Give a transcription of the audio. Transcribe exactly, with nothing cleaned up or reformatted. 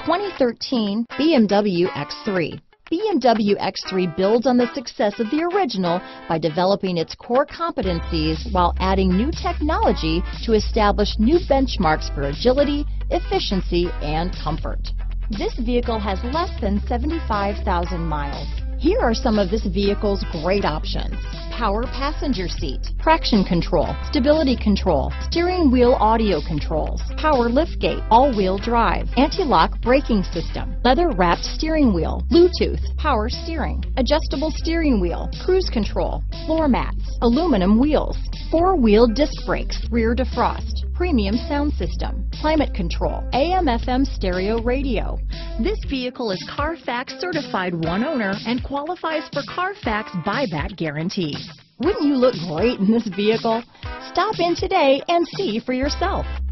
twenty thirteen B M W X three. B M W X three builds on the success of the original by developing its core competencies while adding new technology to establish new benchmarks for agility, efficiency, and comfort. This vehicle has less than seventy-five thousand miles. Here are some of this vehicle's great options: power passenger seat, traction control, stability control, steering wheel audio controls, power liftgate, all-wheel drive, anti-lock braking system, leather-wrapped steering wheel, Bluetooth, power steering, adjustable steering wheel, cruise control, floor mats, aluminum wheels, four-wheel disc brakes, rear defrost, premium sound system, climate control, A M F M stereo radio. This vehicle is Carfax certified one owner and qualifies for Carfax buyback guarantee. Wouldn't you look great in this vehicle? Stop in today and see for yourself.